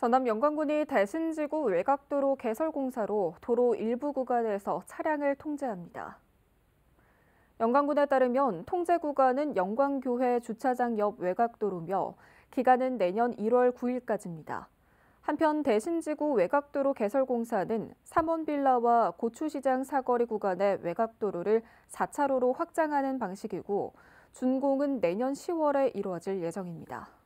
전남 영광군이 대신지구 외곽도로 개설 공사로 도로 일부 구간에서 차량을 통제합니다. 영광군에 따르면 통제 구간은 영광교회 주차장 옆 외곽도로며 기간은 내년 1월 9일까지입니다. 한편 대신지구 외곽도로 개설 공사는 삼원빌라와 고추시장 사거리 구간의 외곽도로를 4차로로 확장하는 방식이고 준공은 내년 10월에 이루어질 예정입니다.